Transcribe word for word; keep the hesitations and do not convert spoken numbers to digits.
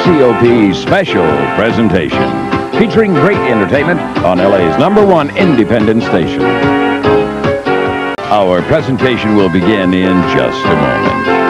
C O P special presentation, featuring great entertainment on L A's number one independent station. Our presentation will begin in just a moment.